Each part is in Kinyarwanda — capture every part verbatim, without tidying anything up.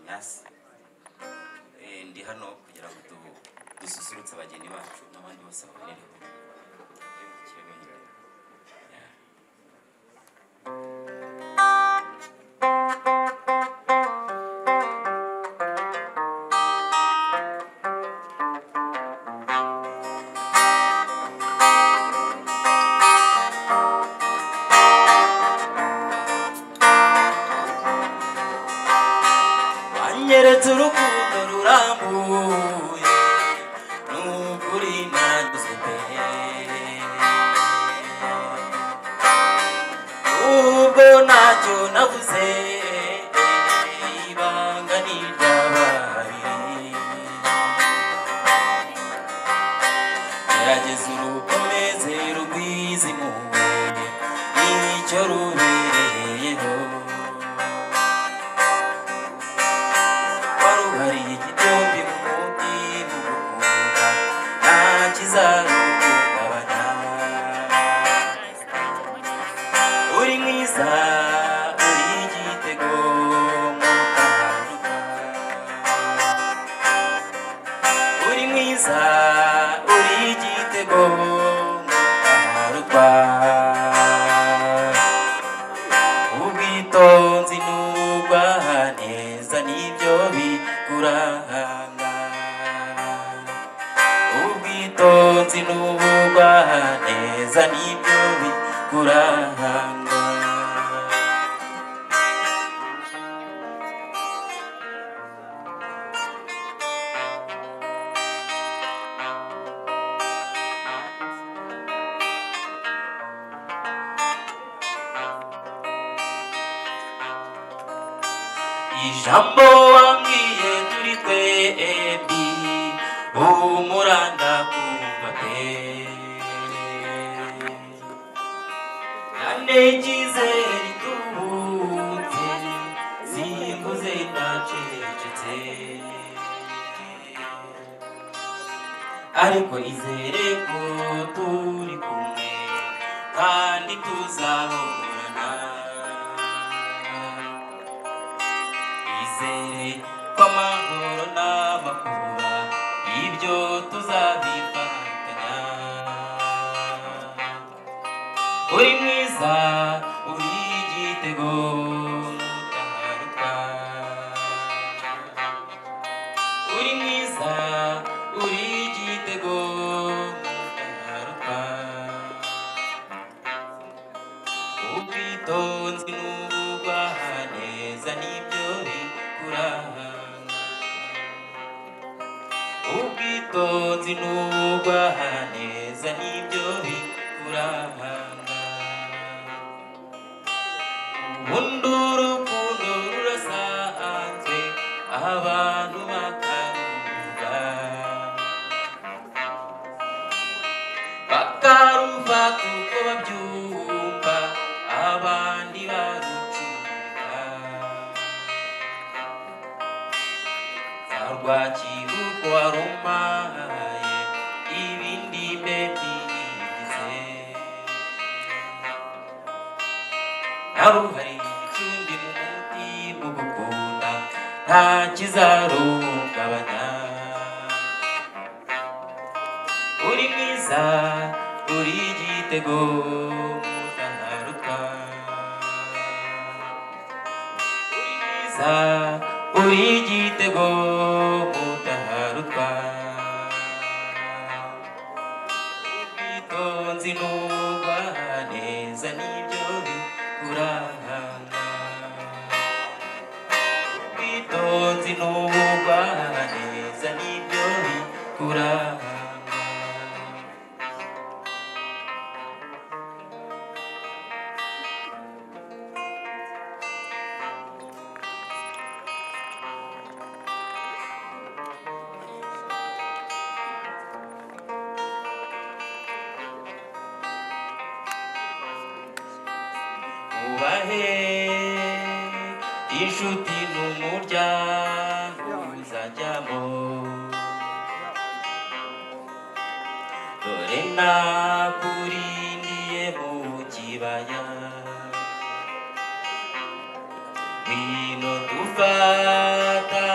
Ignace ndi hano kugira ngo dususurutse abageni bacu n'abandi bose babonereho. Nyeretse urukundo rurambuye n'ukuri nanyuzwe pe, ubwo ntacyo navuze ibanga ni iry'ababiri, gerageza urukomeze rugwize impuhwe nicyo rubereyeho. Hari igitombi mu mutima ugukunda nta kizaruhungabanya, uri mwiza uri igitego mutaharuka, uri mwiza uri igitego mutaharuka, ubwitonzi n'ubugwaneza nibyo bikuranga, ubwitonzi n'ubugwaneza nibyo bikuranga. Ijambo wambwiye turi twembi humura ndakumva pe, nane icyizere gitubutse simvuze ndacecetse, ariko izere ko turi kumwe kandi tuzahorana, izere ko amahoro n'amakuba ibyo tuzabifatanya, uri mwiza uri igitego mutaharuka, uri mwiza uri igitego mutaharuka, ubwitonzi n'ubugwaneza nibyo bikuranga, ubwitonzi n'ubugwaneza nibyo bikuranga, ubundi urukundo rurasanzwe abantu bakaruvuga, bakaruva kuko babyumva abandi barucurika, zarwakira uko warumaye ibindi mbe byigize, naruhari igicumbi mu mutima ugukunda nta kizaruhungabanya, uri mwiza uri igitego mutaharuka, uri mwiza uri igitego mutaharuka, ubwitonzi n'ubugwaneza nibyo bikuranga, ubwitonzi n'ubugwaneza nibyo bikuranga. Ubahe inshuti n'umuryango uzajyamo, dore nakurindiye mu kibaya, ngwino dufata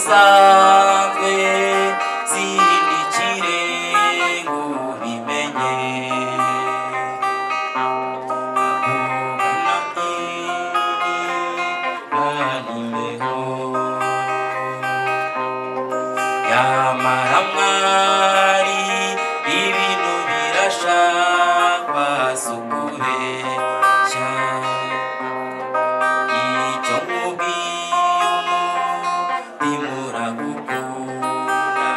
zidasanzwe zindikire ngo bimenye yamara mwari ibintu birasha basukubeshya icyo mubwiye umutima uragukunda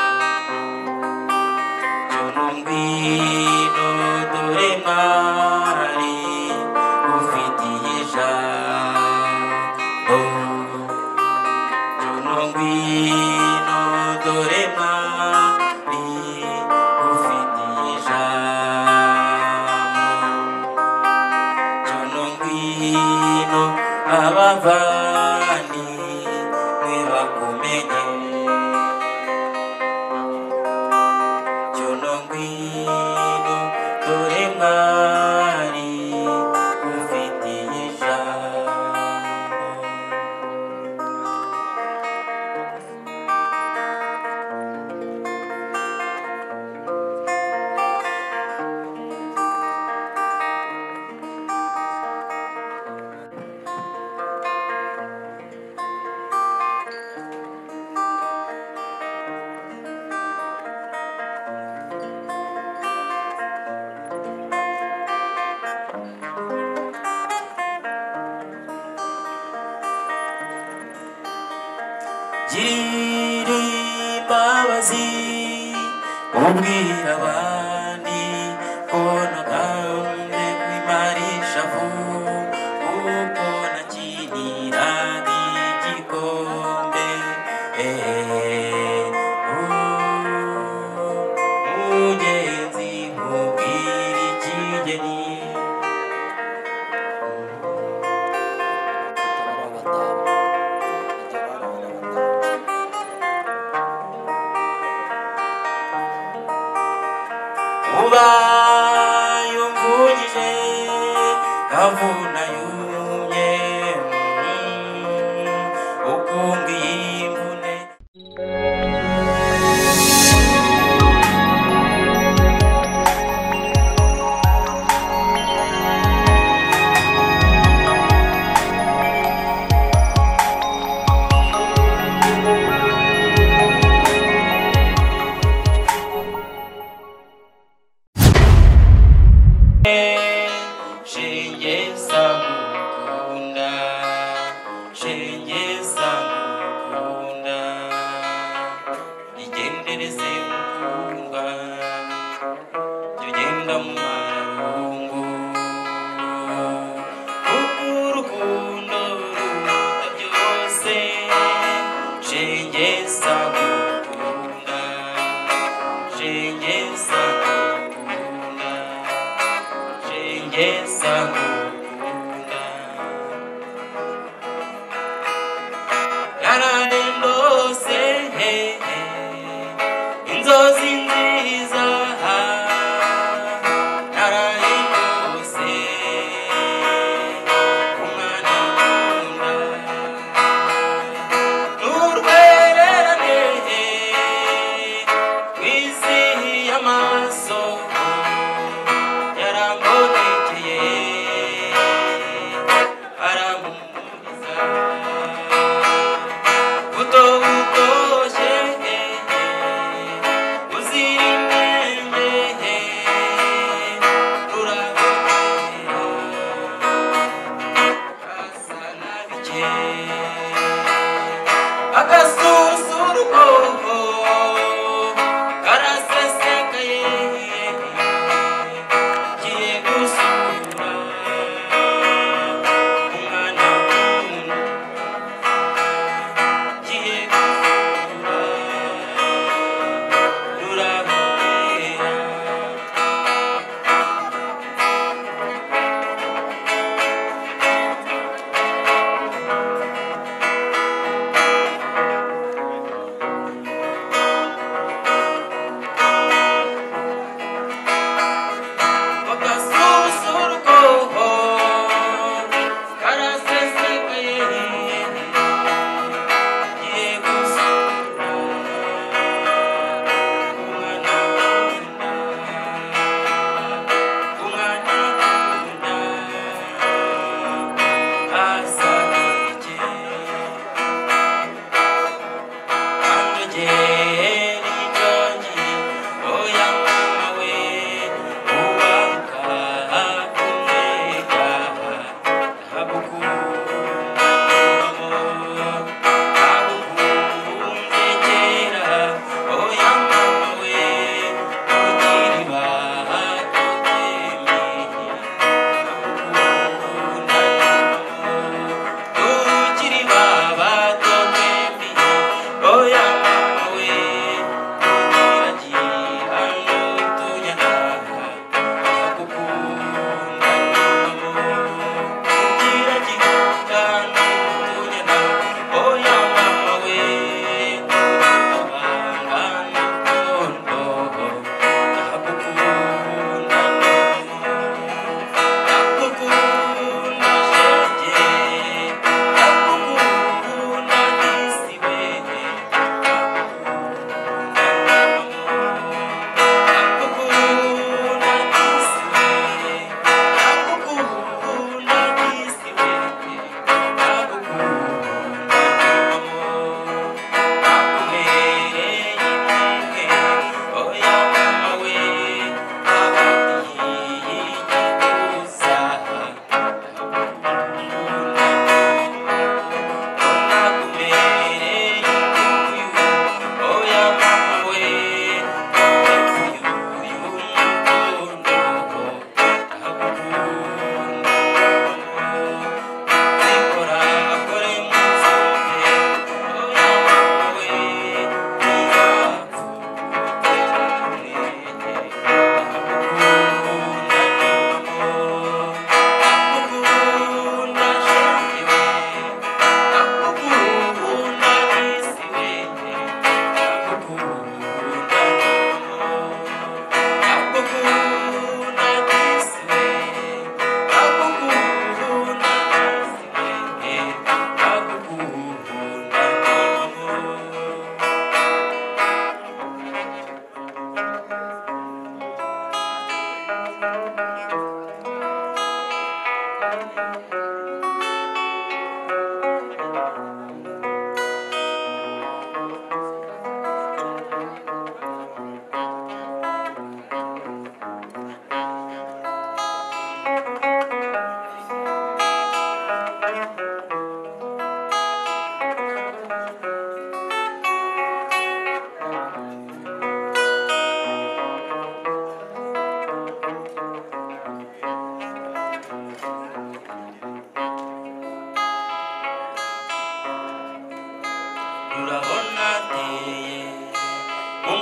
cyono ngwino dore mwari ufitiye ijambo cyono ngwino dore mwari ufitiye ijambo cyono ngwino abavani mwe bakumenye cyono ngwino dore mwari ufitiye ijambo girira imbabazi ubwira abandi ko nagambye kwimarisha vuba kuko nakiniraga igikombe mugenzi nkubwira ikigeni ubaye umvugije kavuna yumye ukumva iyi mvune shenge samukunda shenge samukunda igendereze mukundwa tugenda mu marungu kuko urukundo ruruta byose shenge samukunda shenge samukunda shenge samukunda yararendose inzozi nziza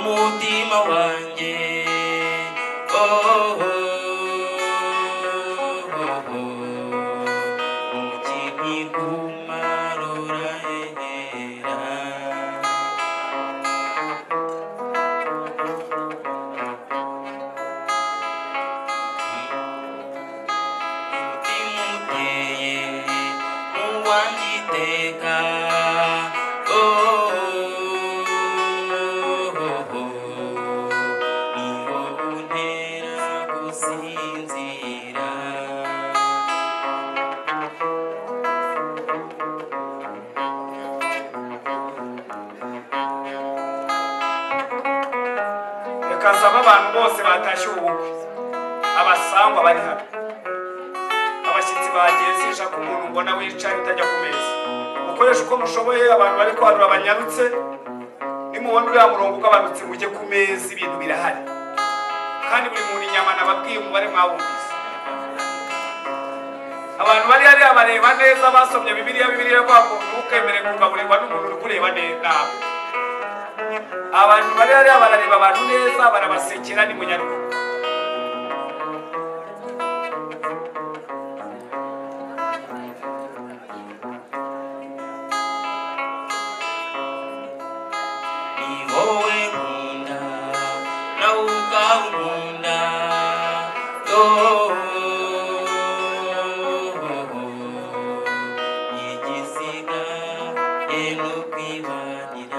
umutima wanjye oh, oh, oh, oh. Umukinyi gumarura hera umutima uteye muwangiteka oh, oh, oh, oh. Niwo untera gusinzira Kasaba abantu bose batashye ubukwe abasangwa bari hano abashyitsi bagiye sishaka umuntu mbona wicaye utajya ku meza mukoresha uko mushoboye abantu bari kwarura abanyarutse nimubona uriya murongo ugabanutse mujye ku meza ibintu birahari kandi buri muntu inyama nababwiye umubare mwawumvise abantu bari hariya bareba neza basomye bibiliya bibiliya kwa ngo ntukemere kugaburirwa n'umuntu uri kureba neza abantu bari hariya barareba abantu neza barabasekera ni munyarugo ni wowe nkunda nawe ukawukunda oh, igisiga ye no kwibanira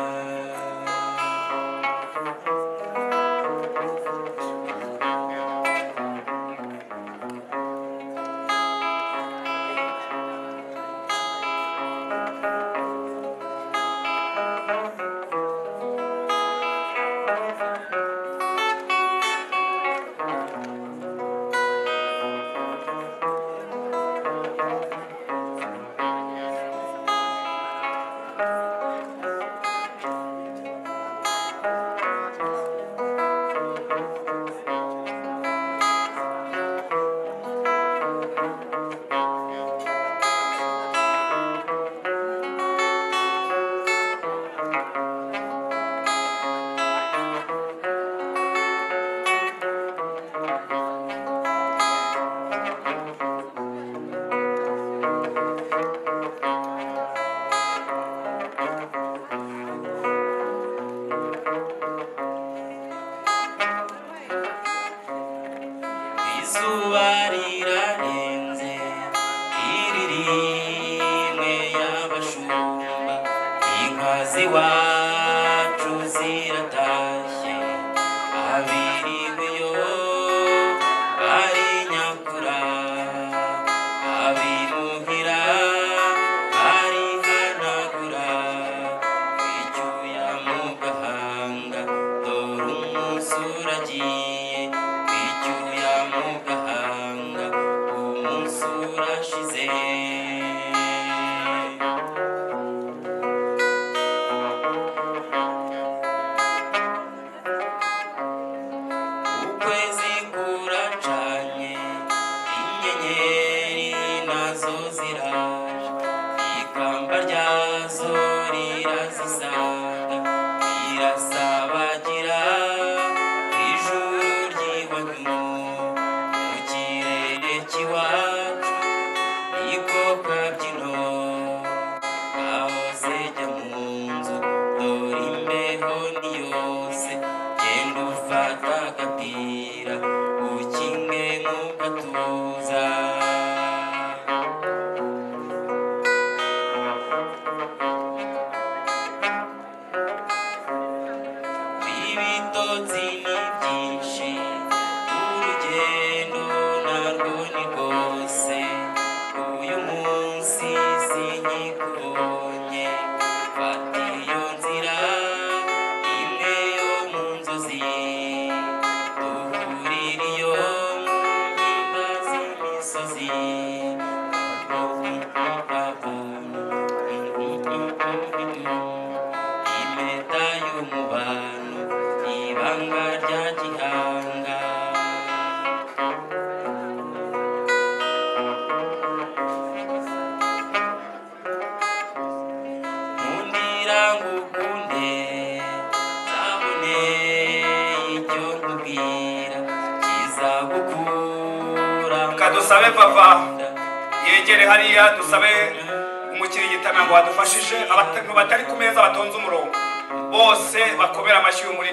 izuba rirarenze iri rimwe y'abashumba inka z'iwacu ziratashye abiriwe yo bari nyakura abimuhira bari hanagura icyuya mu gahanga dore umunsi uragiye icyuya mu gahanga umunsi urashize ukwezi kuracanye inyenyeri nazo ziraje ikamba ryazo rirazisanga rirasabagira ijuru ry'iwanyu mu kirere cy'iwacu niko kabyino aho zijya mu nzu dore imbeho ni yose genda ufata agapira ukinge nk'ugatuza ibitotsi ni byinshi urugendo narwo ni rwose uyu munsi sinyikubonye fata iyo nzira imwe yo mu nzozi duhurira iyo mu mpinga z'imisozi impeta y'umubano ibanga rya gihanga nkundira ngukunde zabone dusabe vava yegere hariya dusabe umukirigitana ngo adufashije abantu batari ku meza batonze umurongo bose bakomera amashyi muri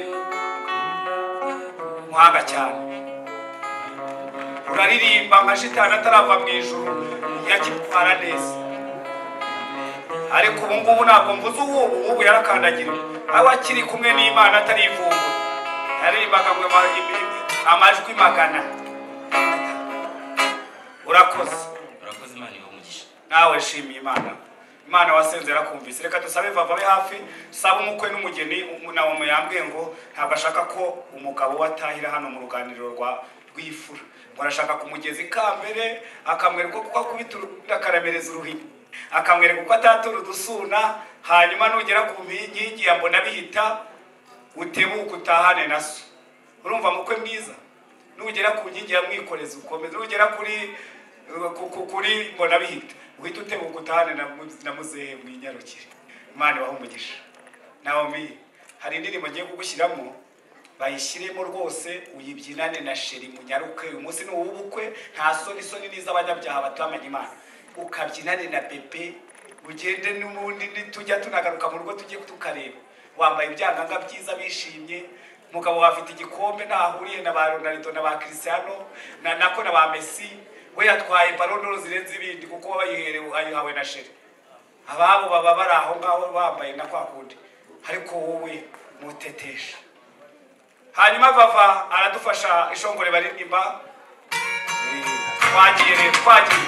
muhanga cyane uraririmba nka shitani atarava mu ijuru yakitwara neza ariko ubu ngubu ntabwo mvuze ubu ubu yarakandagira aho akiri kumwe n'Imana atari ivumbu yaririmbaga ngo amajwi magana urakoze urakoze Imana iwe umugisha nawe shimiye Imana Imana wasenze rakumvise reka dusabe vava be hafi saba umukwe n'umugeni nawo muyambwiye ngo ntabwo ashaka ko umugabo watahira hano mu ruganiriro rwa rwifura ngo arashaka kumugeza ikambere akamwereka ko akubita akaramereza uruhini akamwereka uko atatura udusuna hanyuma nugera ku nkingi ya mbona bihita utebuka utahane naso urumva mukwe mwiza nugera ku nkingi ya mwikoreza ukomeza nugera kuri kuri mbona bihita uhita utebuka utahane na muzehe mwinyarukire Imana ibahe umugisha Naomi hari indirimbo ngiye kugushyiramo bayishyiremo rwose uyibyinane na sheri munyaruke uyu munsi ni uw'ubukwe nta soni soni n'iz'abanyabyaha batamenya Imana ukabyinane na bebe ugende n'ubundi tujya tunagaruka mu rugo tujye tukareba wambaye ibyanganga byiza bishimye mugabo bafite igikombe ntahuriye na ba Ronaldo na ba Cristiano na nako na ba Messi we yatwaye Ballon d'Or zirenze ibindi kuko bayiherewe ayihawe na sheri ababo baba bari aho ngaho bambaye na kwa kundi ariko wowe mutetesha hanyuma vava aradufasha ishongore baririmba twagiye rero twagiye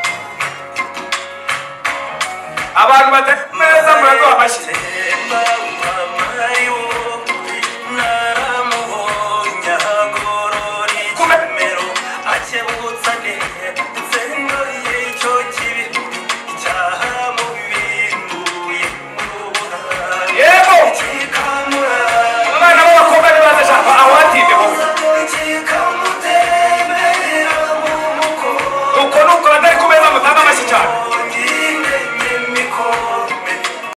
abantu batari meza muraduha amashyi